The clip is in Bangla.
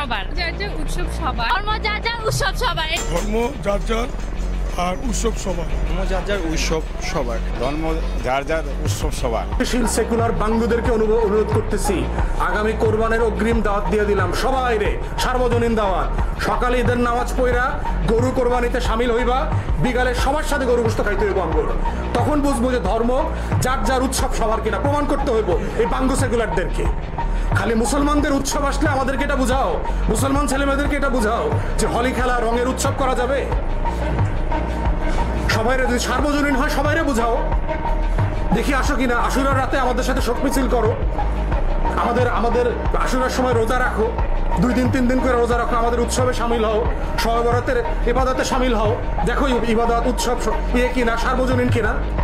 সবার, যার যার উৎসব সবার, ধর্ম যার যার উৎসব সবার, ধর্ম যার যার আর উৎসব সবার, ধর্ম যার যার উৎসব সবার, ধর্ম যার যার উৎসব সবার। সেকুলার বাঙ্গুদেরকে অনুরোধ করতেছি, আগামী কোরবানের অগ্রিম দাওয়াত দিয়ে দিলাম সবাই রে, সার্বজনীন দাওয়াত। সকালে ঈদের নামাজ পড়া গরু কোরবানিতে সামিল হইবা, বিকালে সবার সাথে গরু গোশত খাইতে হইব আমগর। তখন বুঝবো যে ধর্ম যার যার উৎসব সবার কিনা প্রমাণ করতে হইব এই বাঙ্গু সেকুলারদেরকে। খালি মুসলমানদের উৎসব আসলে আমাদেরকে এটা বুঝাও, মুসলমান ছেলেমেয়েদেরকে এটা বুঝাও যে হোলি খেলা রঙের উৎসব করা যাবে। সবাইরে যদি সার্বজনীন হয় সবাইরে বুঝাও, দেখি আসো কিনা। আশুরার রাতে আমাদের সাথে শোক মিছিল করো, আমাদের আশুরার সময় রোজা রাখো, 2 দিন 3 দিন করে রোজা রাখো, আমাদের উৎসবে সামিল হও, শবে বরাতের ইবাদতে সামিল হও। দেখো ইবাদত উৎসব কিনা, সার্বজনীন কিনা।